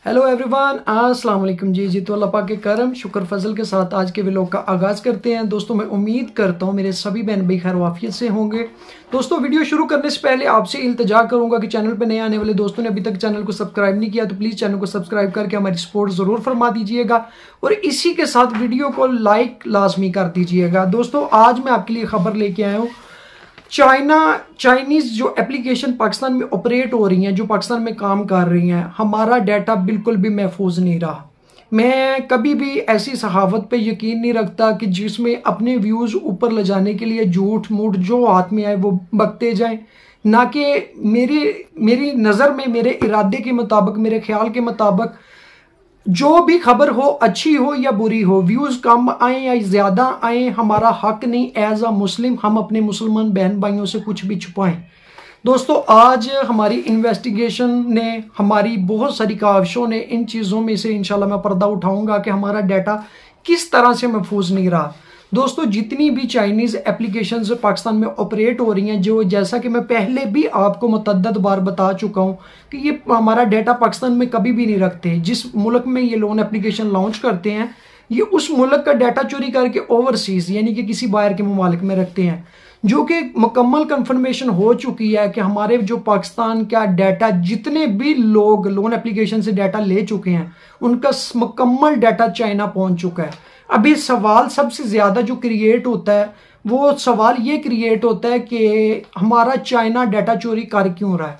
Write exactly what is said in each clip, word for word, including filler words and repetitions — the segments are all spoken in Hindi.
हेलो एवरीवन, अस्सलाम वालेकुम। जी जी तो अल्लाह पाक के करम शुक्र फजल के साथ आज के व्लॉग का आगाज़ करते हैं। दोस्तों मैं उम्मीद करता हूँ मेरे सभी बहन भाई खैर वाफियत से होंगे। दोस्तों वीडियो शुरू करने से पहले आपसे इल्तिजा करूंगा कि चैनल पर नए आने वाले दोस्तों ने अभी तक चैनल को सब्सक्राइब नहीं किया तो प्लीज़ चैनल को सब्सक्राइब करके हमारी सपोर्ट ज़रूर फरमा दीजिएगा और इसी के साथ वीडियो को लाइक लाजमी कर दीजिएगा। दोस्तों आज मैं आपके लिए खबर लेके आया हूँ, चाइना चाइनीज़ जो एप्लीकेशन पाकिस्तान में ऑपरेट हो रही हैं, जो पाकिस्तान में काम कर रही हैं, हमारा डाटा बिल्कुल भी महफूज नहीं रहा। मैं कभी भी ऐसी सहावत पे यकीन नहीं रखता कि जिसमें अपने व्यूज़ ऊपर ले जाने के लिए झूठ मूठ जो हाथ में आए वो बकते जाएं, ना कि मेरी मेरी नज़र में मेरे इरादे के मुताबिक, मेरे ख्याल के मुताबिक जो भी खबर हो, अच्छी हो या बुरी हो, व्यूज़ कम आए या ज़्यादा आए, हमारा हक नहीं एज अ मुस्लिम हम अपने मुसलमान बहन भाइयों से कुछ भी छुपाएं। दोस्तों आज हमारी इन्वेस्टिगेशन ने, हमारी बहुत सारी काविशों ने, इन चीज़ों में से इंशाल्लाह मैं पर्दा उठाऊंगा कि हमारा डाटा किस तरह से महफूज नहीं रहा। दोस्तों जितनी भी चाइनीज़ एप्लीकेशंस पाकिस्तान में ऑपरेट हो रही हैं, जो जैसा कि मैं पहले भी आपको मुतअद्दिद बार बता चुका हूं कि ये हमारा डाटा पाकिस्तान में कभी भी नहीं रखते। जिस मुल्क में ये लोन एप्लीकेशन लॉन्च करते हैं, ये उस मुल्क का डाटा चोरी करके ओवरसीज यानी कि किसी बाहर के ममालिक में रखते हैं, जो कि मुकम्मल कंफर्मेशन हो चुकी है कि हमारे जो पाकिस्तान का डाटा, जितने भी लोग लोन एप्लीकेशन से डाटा ले चुके हैं, उनका मुकम्मल डाटा चाइना पहुंच चुका है। अभी सवाल सबसे ज़्यादा जो क्रिएट होता है, वो सवाल ये क्रिएट होता है कि हमारा चाइना डाटा चोरी कर क्यों रहा है।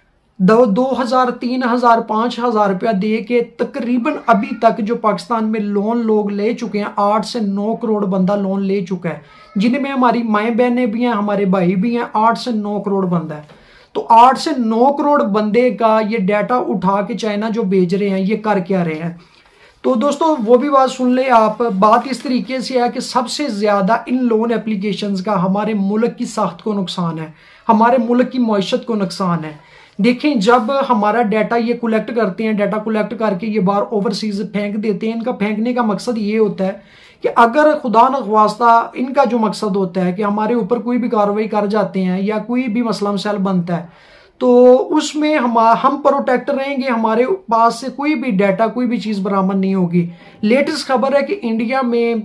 दो दो हज़ार तीन हज़ार पाँच हज़ार रुपया दे के तकरीबन अभी तक जो पाकिस्तान में लोन लोग ले चुके हैं, आठ से नौ करोड़ बंदा लोन ले चुका है, जिनमें हमारी माएँ बहनें भी हैं, हमारे भाई भी हैं। आठ से नौ करोड़ बंदा है, तो आठ से नौ करोड़ बंदे का ये डाटा उठा के चाइना जो भेज रहे हैं, ये कर क्या रहे हैं। तो दोस्तों वो भी बात सुन ले आप। बात इस तरीके से है कि सबसे ज़्यादा इन लोन एप्लीकेशंस का हमारे मुल्क की साख्त को नुकसान है, हमारे मुल्क की मईशत को नुकसान है। देखें, जब हमारा डाटा ये कलेक्ट करते हैं, डाटा कलेक्ट करके ये बाहर ओवरसीज फेंक देते हैं। इनका फेंकने का मकसद ये होता है कि अगर खुदा न ख्वास्ता इनका जो मकसद होता है कि हमारे ऊपर कोई भी कार्रवाई कर जाते हैं या कोई भी मसला मसाइल बनता है, तो उसमें हम हम प्रोटेक्ट रहेंगे, हमारे पास से कोई भी डाटा, कोई भी चीज़ बरामद नहीं होगी। लेटेस्ट खबर है कि इंडिया में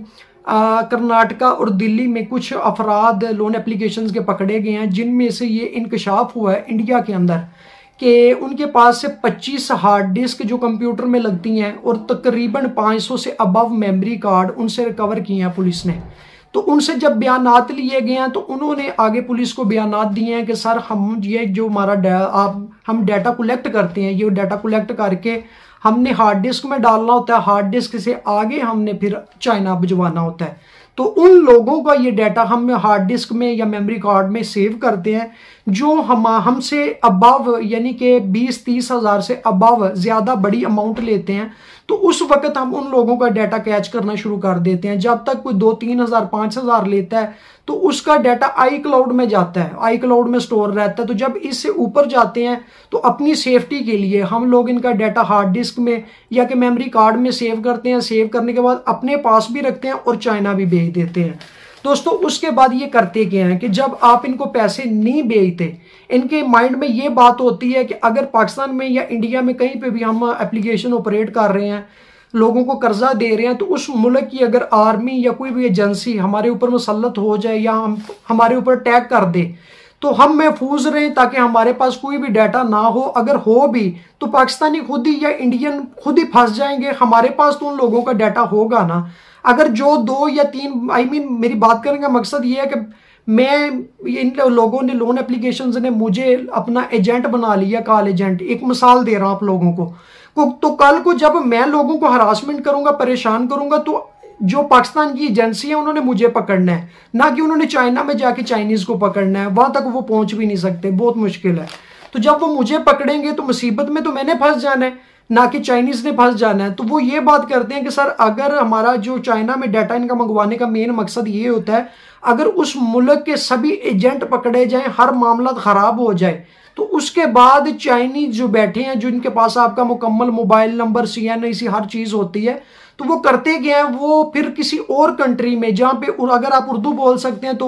कर्नाटका और दिल्ली में कुछ अफराद लोन एप्लीकेशंस के पकड़े गए हैं, जिनमें से ये इंकशाफ हुआ है इंडिया के अंदर कि उनके पास से पच्चीस हार्ड डिस्क जो कंप्यूटर में लगती हैं और तकरीबन पाँच सौ से अबव मेमोरी कार्ड उनसे रिकवर किए हैं पुलिस ने। तो उनसे जब बयानात लिए गए हैं तो उन्होंने आगे पुलिस को बयानात दिए हैं कि सर हम ये जो हमारा आप हम डाटा कलेक्ट करते हैं, ये डाटा कलेक्ट करके हमने हार्ड डिस्क में डालना होता है, हार्ड डिस्क से आगे हमने फिर चाइना भिजवाना होता है। तो उन लोगों का ये डाटा हम हार्ड डिस्क में या मेमोरी कार्ड में सेव करते हैं जो हम हमसे अबव यानी कि बीस तीस हज़ार से अबव ज़्यादा बड़ी अमाउंट लेते हैं। तो उस वक्त हम उन लोगों का डाटा कैच करना शुरू कर देते हैं। जब तक कोई दो तीन हज़ार पाँच हज़ार लेता है तो उसका डाटा आई क्लाउड में जाता है, आई क्लाउड में स्टोर रहता है। तो जब इससे ऊपर जाते हैं तो अपनी सेफ्टी के लिए हम लोग इनका डाटा हार्ड डिस्क में या कि मेमोरी कार्ड में सेव करते हैं। सेव करने के बाद अपने पास भी रखते हैं और चाइना भी भेज देते हैं। दोस्तों उसके बाद ये करते क्या हैं कि जब आप इनको पैसे नहीं भेजते, इनके माइंड में ये बात होती है कि अगर पाकिस्तान में या इंडिया में कहीं पे भी हम एप्लीकेशन ऑपरेट कर रहे हैं, लोगों को कर्जा दे रहे हैं, तो उस मुल्क की अगर आर्मी या कोई भी एजेंसी हमारे ऊपर मुसल्लत हो जाए या हम हमारे ऊपर अटैक कर दे तो हम महफूज रहें, ताकि हमारे पास कोई भी डाटा ना हो। अगर हो भी तो पाकिस्तानी खुद ही या इंडियन खुद ही फंस जाएंगे, हमारे पास तो उन लोगों का डाटा होगा ना। अगर जो दो या तीन आई I मीन mean, मेरी बात करने का मकसद ये है कि मैं इन लोगों ने लोन एप्लीकेशंस ने मुझे अपना एजेंट बना लिया, कॉल एजेंट। एक मिसाल दे रहा हूँ आप लोगों को, को तो कल को जब मैं लोगों को हरासमेंट करूंगा, परेशान करूंगा, तो जो पाकिस्तान की एजेंसी है उन्होंने मुझे पकड़ना है, ना कि उन्होंने चाइना में जाके चाइनीज़ को पकड़ना है। वहां तक वो पहुंच भी नहीं सकते, बहुत मुश्किल है। तो जब वो मुझे पकड़ेंगे तो मुसीबत में तो मैंने फंस जाना है, ना कि चाइनीज़ ने फंस जाना है। तो वो ये बात करते हैं कि सर अगर हमारा जो चाइना में डाटा इनका मंगवाने का मेन मकसद ये होता है, अगर उस मुल्क के सभी एजेंट पकड़े जाएं, हर मामला ख़राब हो जाए, तो उसके बाद चाइनीज जो बैठे हैं, जो इनके पास आपका मुकम्मल mobile number, C N I C हर चीज़ होती है, तो वो करते क्या हैं, वो फिर किसी और कंट्री में जहाँ पे अगर आप उर्दू बोल सकते हैं तो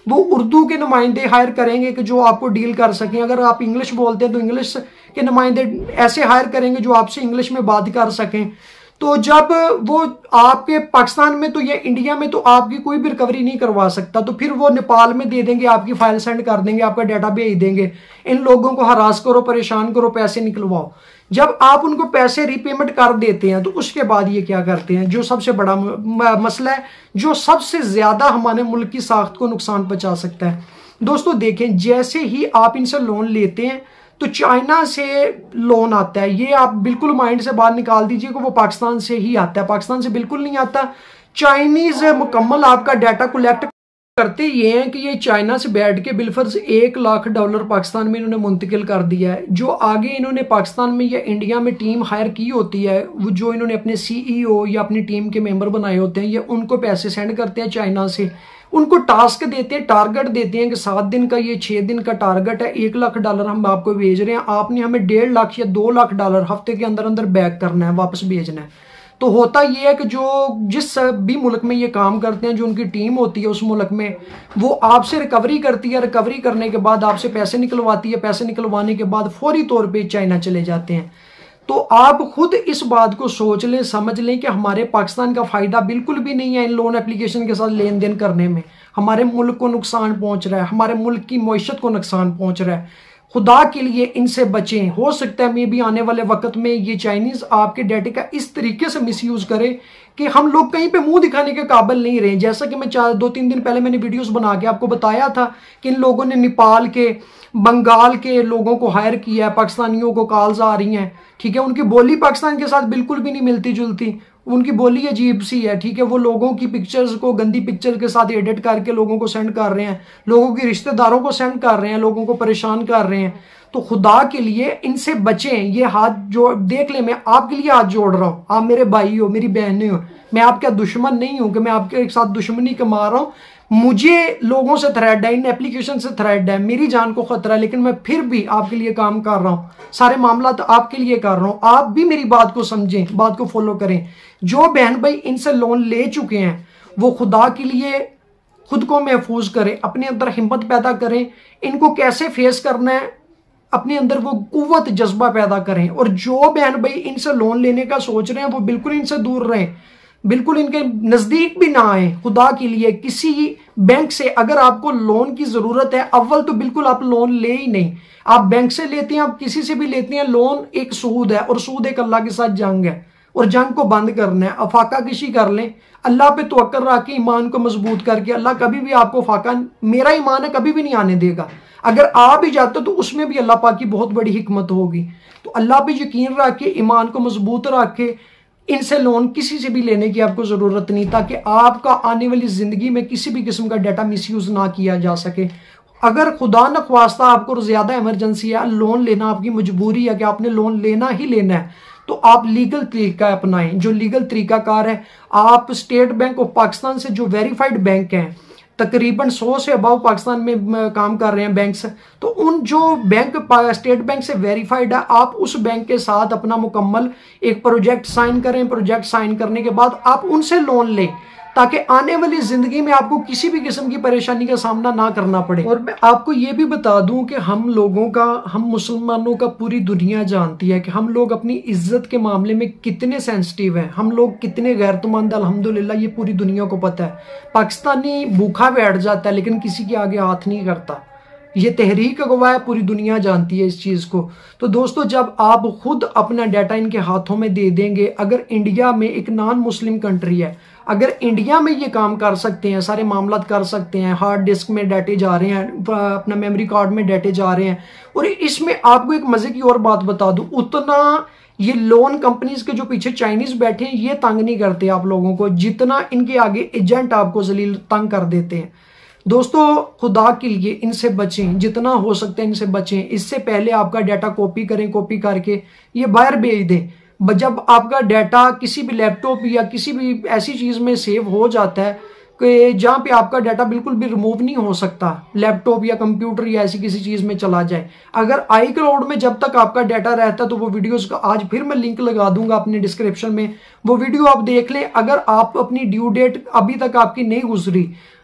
वो उर्दू के नुमाइंदे हायर करेंगे कि जो आपको डील कर सकें। अगर आप इंग्लिश बोलते हैं तो इंग्लिश के नुमाइंदे ऐसे हायर करेंगे जो आपसे इंग्लिश में बात कर सकें। तो जब वो आपके पाकिस्तान में तो या इंडिया में तो आपकी कोई भी रिकवरी नहीं करवा सकता, तो फिर वो नेपाल में दे देंगे, आपकी फाइल सेंड कर देंगे, आपका डाटा भेज देंगे, इन लोगों को हरास करो, परेशान करो, पैसे निकलवाओ। जब आप उनको पैसे रीपेमेंट कर देते हैं तो उसके बाद ये क्या करते हैं, जो सबसे बड़ा मसला है, जो सबसे ज्यादा हमारे मुल्क की साख्त को नुकसान पहुंचा सकता है। दोस्तों देखें, जैसे ही आप इनसे लोन लेते हैं तो चाइना से लोन आता है, ये आप बिल्कुल माइंड से बाहर निकाल दीजिए कि वो पाकिस्तान से ही आता है। पाकिस्तान से बिल्कुल नहीं आता। चाइनीज मुकम्मल आपका डाटा कलेक्ट करते ये हैं कि ये चाइना से बैठ के बिलफर्ज एक लाख डॉलर पाकिस्तान में इन्होंने मुंतकिल कर दिया है। जो आगे इन्होंने पाकिस्तान में या इंडिया में टीम हायर की होती है, वो जो इन्होंने अपने सीईओ या अपनी टीम के मेंबर बनाए होते हैं, ये उनको पैसे सेंड करते हैं चाइना से, उनको टास्क देते हैं, टारगेट देते हैं कि सात दिन का ये छः दिन का टारगेट है, एक लाख डॉलर हम आपको भेज रहे हैं, आपने हमें डेढ़ लाख या दो लाख डॉलर हफ्ते के अंदर अंदर बैक करना है, वापस भेजना है। तो होता ये है कि जो जिस भी मुल्क में ये काम करते हैं, जो उनकी टीम होती है उस मुल्क में, वो आपसे रिकवरी करती है, रिकवरी करने के बाद आपसे पैसे निकलवाती है, पैसे निकलवाने के बाद फौरी तौर पे चाइना चले जाते हैं। तो आप खुद इस बात को सोच लें, समझ लें कि हमारे पाकिस्तान का फ़ायदा बिल्कुल भी नहीं है इन लोन एप्लीकेशन के साथ लेन देन करने में। हमारे मुल्क को नुकसान पहुंच रहा है, हमारे मुल्क की मईशत को नुकसान पहुंच रहा है। खुदा के लिए इनसे बचें। हो सकता है मे भी आने वाले वक्त में ये चाइनीज़ आपके डाटे का इस तरीके से मिसयूज़ करे कि हम लोग कहीं पे मुंह दिखाने के काबिल नहीं रहे। जैसा कि मैं चार दो तीन दिन पहले मैंने वीडियोस बना के आपको बताया था कि इन लोगों ने नेपाल के, बंगाल के लोगों को हायर किया है, पाकिस्तानियों को कॉल्स आ रही हैं, ठीक है। उनकी बोली पाकिस्तान के साथ बिल्कुल भी नहीं मिलती जुलती, उनकी बोली अजीब सी है, ठीक है। वो लोगों की पिक्चर्स को गंदी पिक्चर के साथ एडिट करके लोगों को सेंड कर रहे हैं, लोगों के रिश्तेदारों को सेंड कर रहे हैं, लोगों को परेशान कर रहे हैं। तो खुदा के लिए इनसे बचें। ये हाथ जो देख ले, मैं आपके लिए हाथ जोड़ रहा हूँ, आप मेरे भाई हो, मेरी बहनें हो, मैं आपका दुश्मन नहीं हूं कि मैं आपके साथ दुश्मनी कमा रहा हूँ। मुझे लोगों से थ्रेड है, इन एप्लीकेशन से थ्रेड है, मेरी जान को खतरा है, लेकिन मैं फिर भी आपके लिए काम कर रहा हूँ, सारे मामला तो आपके लिए कर रहा हूँ। आप भी मेरी बात को समझें, बात को फॉलो करें। जो बहन भाई इनसे लोन ले चुके हैं वो खुदा के लिए खुद को महफूज करें, अपने अंदर हिम्मत पैदा करें, इनको कैसे फेस करना है अपने अंदर वो कुव्वत जज्बा पैदा करें। और जो बहन भाई इनसे लोन लेने का सोच रहे हैं वो बिल्कुल इनसे दूर रहें, बिल्कुल इनके नजदीक भी ना आए। खुदा के लिए किसी बैंक से अगर आपको लोन की जरूरत है, अव्वल तो बिल्कुल आप लोन ले ही नहीं। आप बैंक से लेते हैं, आप किसी से भी लेते हैं, लोन एक सूद है और सूद एक अल्लाह के साथ जंग है और जंग को बंद करना है। अब फाका किसी कर लें, अल्लाह पे तवक्कल रख के ईमान को मजबूत करके, अल्लाह कभी भी आपको फाका, मेरा ईमान है, कभी भी नहीं आने देगा। अगर आ भी जाते तो उसमें भी अल्लाह पाक की बहुत बड़ी हिकमत होगी। तो अल्लाह पे यकीन रख के, ईमान को मजबूत रख के इनसे लोन किसी से भी लेने की आपको ज़रूरत नहीं, ताकि आपका आने वाली ज़िंदगी में किसी भी किस्म का डाटा मिसयूज़ ना किया जा सके। अगर खुदा न ख्वास्ता आपको ज़्यादा इमरजेंसी है, लोन लेना आपकी मजबूरी है कि आपने लोन लेना ही लेना है, तो आप लीगल तरीका अपनाएं। जो लीगल तरीकाकार है, आप स्टेट बैंक ऑफ पाकिस्तान से जो वेरीफाइड बैंक हैं, तकरीबन सौ से अबाव पाकिस्तान में काम कर रहे हैं बैंक्स, तो उन जो बैंक स्टेट बैंक से वेरीफाइड है, आप उस बैंक के साथ अपना मुकम्मल एक प्रोजेक्ट साइन करें। प्रोजेक्ट साइन करने के बाद आप उनसे लोन लें, ताकि आने वाली जिंदगी में आपको किसी भी किस्म की परेशानी का सामना ना करना पड़े। और मैं आपको ये भी बता दूं कि हम लोगों का, हम मुसलमानों का पूरी दुनिया जानती है कि हम लोग अपनी इज्जत के मामले में कितने सेंसिटिव हैं, हम लोग कितने गैरतमंद, अल्हम्दुलिल्लाह ये पूरी दुनिया को पता है। पाकिस्तानी भूखा बैठ जाता है लेकिन किसी के आगे हाथ नहीं करता, ये तहरीक गवाह है, पूरी दुनिया जानती है इस चीज़ को। तो दोस्तों, जब आप खुद अपना डाटा इनके हाथों में दे देंगे, अगर इंडिया में एक नॉन मुस्लिम कंट्री है, अगर इंडिया में ये काम कर सकते हैं, सारे मामला कर सकते हैं, हार्ड डिस्क में डाटे जा रहे हैं, अपना मेमोरी कार्ड में डाटे जा रहे हैं। और इसमें आपको एक मजे की और बात बता दूं, उतना ये लोन कंपनीज के जो पीछे चाइनीज बैठे हैं ये तंग नहीं करते आप लोगों को, जितना इनके आगे एजेंट आपको जलील तंग कर देते हैं। दोस्तों, खुदा के लिए इनसे बचें, जितना हो सकता है इनसे बचें। इससे पहले आपका डाटा कॉपी करें, कॉपी करके ये बाहर भेज दें। जब आपका डाटा किसी भी लैपटॉप या किसी भी ऐसी चीज़ में सेव हो जाता है कि जहाँ पे आपका डाटा बिल्कुल भी रिमूव नहीं हो सकता, लैपटॉप या कंप्यूटर या ऐसी किसी चीज़ में चला जाए, अगर आई क्लाउड में जब तक आपका डाटा रहता है, तो वो वीडियोस का आज फिर मैं लिंक लगा दूंगा अपने डिस्क्रिप्शन में, वो वीडियो आप देख लें। अगर आप अपनी ड्यू डेट अभी तक आपकी नहीं गुजरी,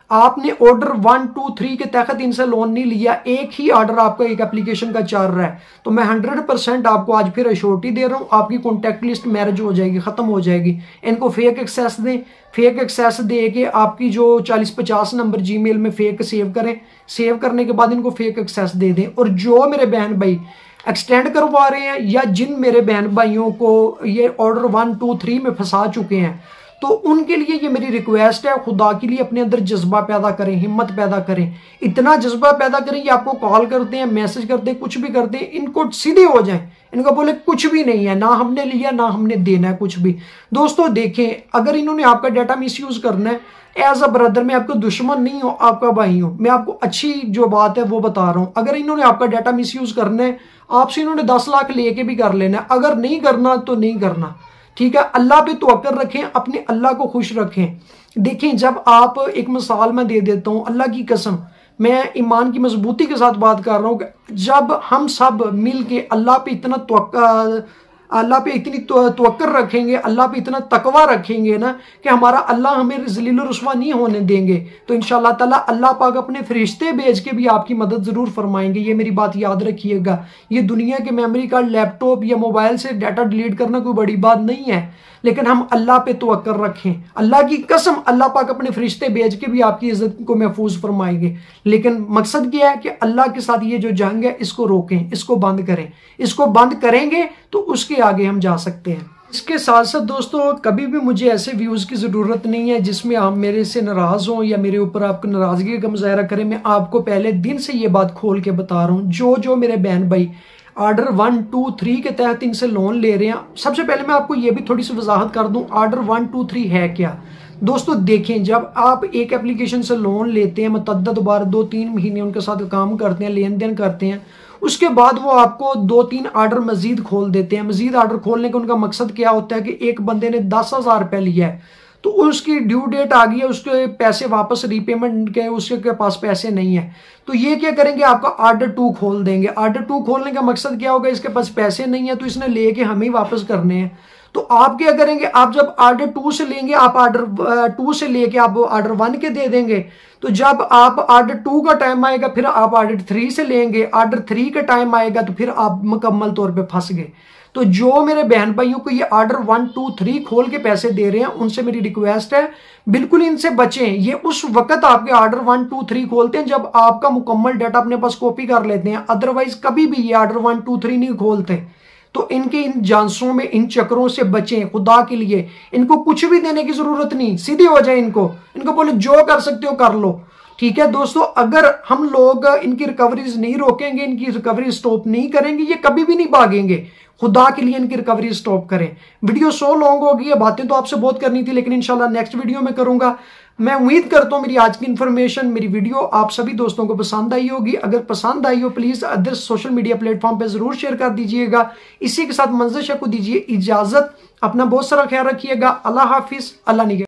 आपने ऑर्डर वन टू थ्री के तहत इनसे लोन नहीं लिया, एक ही ऑर्डर आपका एक एप्लीकेशन का चल रहा है, तो मैं हंड्रेड परसेंट आपको आज फिर अश्योरिटी दे रहा हूँ, आपकी कॉन्टैक्ट लिस्ट मैरिज हो जाएगी, खत्म हो जाएगी। इनको फेक एक्सेस दें, फेक एक्सेस दे के आपकी जो चालीस पचास नंबर जीमेल में फेक सेव करें, सेव करने के बाद इनको फेक एक्सेस दे दें। और जो मेरे बहन भाई एक्सटेंड करवा रहे हैं या जिन मेरे बहन भाइयों को ये ऑर्डर वन टू थ्री में फंसा चुके हैं, तो उनके लिए ये मेरी रिक्वेस्ट है, खुदा के लिए अपने अंदर जज्बा पैदा करें, हिम्मत पैदा करें, इतना जज्बा पैदा करें कि आपको कॉल करते हैं, मैसेज करते हैं, कुछ भी करते हैं, इनको सीधे हो जाएं, इनको बोले कुछ भी नहीं है, ना हमने लिया ना हमने देना है कुछ भी। दोस्तों देखें, अगर इन्होंने आपका डाटा मिसयूज करना है, एज अ ब्रदर मैं आपका दुश्मन नहीं हूं, आपका भाई हूं, मैं आपको अच्छी जो बात है वो बता रहा हूं। अगर इन्होंने आपका डाटा मिसयूज करना है, आपसे इन्होंने दस लाख लेके भी कर लेना है, अगर नहीं करना तो नहीं करना, ठीक है। अल्लाह पे तवक्कल रखें, अपने अल्लाह को खुश रखें। देखें, जब आप एक मिसाल मैं दे देता हूं, अल्लाह की कसम, मैं ईमान की मजबूती के साथ बात कर रहा हूं कि जब हम सब मिल के अल्लाह पे इतना तवक्कल अल्लाह पे इतनी तवक्कुल रखेंगे, अल्लाह पे इतना तकवा रखेंगे ना कि हमारा अल्लाह हमें ज़लील और रुस्वा नहीं होने देंगे, तो इंशाअल्लाह ताला अल्लाह पाक अपने फरिश्ते भेज के भी आपकी मदद ज़रूर फरमाएंगे। ये मेरी बात याद रखिएगा। ये दुनिया के मेमोरी कार्ड, लैपटॉप या मोबाइल से डाटा डिलीट करना कोई बड़ी बात नहीं है, लेकिन हम अल्लाह पे तवक्कुल रखें। अल्लाह की कसम, अल्लाह पाक अपने फरिश्ते भेज के भी आपकी इज्जत को महफूज फरमाएंगे। लेकिन मकसद क्या है कि अल्लाह के साथ ये जो जंग है इसको रोकें, इसको बंद करें। इसको बंद करेंगे तो उसके आगे हम जा सकते हैं। इसके साथ साथ दोस्तों, कभी भी मुझे ऐसे व्यूज़ की ज़रूरत नहीं है जिसमें आप मेरे से नाराज़ हों या मेरे ऊपर आपको नाराज़गी का मुजाहरा करें। मैं आपको पहले दिन से ये बात खोल के बता रहा हूँ, जो जो मेरे बहन भाई आर्डर वन टू थ्री के तहत इनसे लोन ले रहे हैं, सबसे पहले मैं आपको ये भी थोड़ी सी वजाहत कर दूं, आर्डर वन टू थ्री है क्या। दोस्तों देखें, जब आप एक एप्लीकेशन से लोन लेते हैं, मुतअद्दिद बार दो तीन महीने उनके साथ काम करते हैं, लेन देन करते हैं, उसके बाद वो आपको दो तीन आर्डर मजीद खोल देते हैं। मजीद आर्डर खोलने का उनका मकसद क्या होता है कि एक बंदे ने दस हज़ार रुपये लिया है, तो उसकी ड्यू डेट आ गई है, उसके पैसे वापस रीपेमेंट के उसके पास पैसे नहीं है, तो ये क्या करेंगे, आपका आर्डर टू खोल देंगे। आर्डर टू खोलने का मकसद क्या होगा, इसके पास पैसे नहीं है तो इसने लेके हमें ही वापस करने हैं। तो आप क्या करेंगे, आप जब आर्डर टू से लेंगे, आप आर्डर टू से लेके आप आर्डर वन के दे देंगे, तो जब आप आर्डर टू का टाइम आएगा फिर आप आर्डर थ्री से लेंगे, आर्डर थ्री का टाइम आएगा तो फिर आप मुकम्मल तौर पे फंस गए। तो जो मेरे बहन भाइयों को ये आर्डर वन टू थ्री खोल के पैसे दे रहे हैं, उनसे मेरी रिक्वेस्ट है, बिल्कुल इनसे बचें। ये उस वक्त आपके आर्डर वन टू थ्री खोलते हैं जब आपका मुकम्मल डाटा अपने पास कॉपी कर लेते हैं, अदरवाइज कभी भी ये आर्डर वन टू थ्री नहीं खोलते। तो इनके इन जानसों में, इन चक्रों से बचें, खुदा के लिए। इनको कुछ भी देने की जरूरत नहीं, सीधे हो जाए इनको इनको बोले जो कर सकते हो कर लो, ठीक है दोस्तों। अगर हम लोग इनकी रिकवरीज नहीं रोकेंगे, इनकी रिकवरी स्टॉप नहीं करेंगे, ये कभी भी नहीं भागेंगे। खुदा के लिए इनकी रिकवरी स्टॉप करें। वीडियो सो लॉन्ग होगी, ये बातें तो आपसे बहुत करनी थी, लेकिन इंशाल्लाह नेक्स्ट वीडियो में करूंगा। मैं उम्मीद करता हूं मेरी आज की इन्फॉर्मेशन, मेरी वीडियो आप सभी दोस्तों को पसंद आई होगी। अगर पसंद आई हो please other social media platform पे जरूर शेयर कर दीजिएगा। इसी के साथ मंजर शाह को दीजिए इजाजत। अपना बहुत सारा ख्याल रखिएगा। अल्लाह हाफिज, अल्लाह निगहबान।